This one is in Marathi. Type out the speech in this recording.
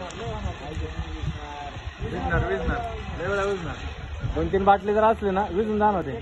विजणार लय वेळा विजणार. 2-3 बाटली जर असले ना विजून जाणार ते.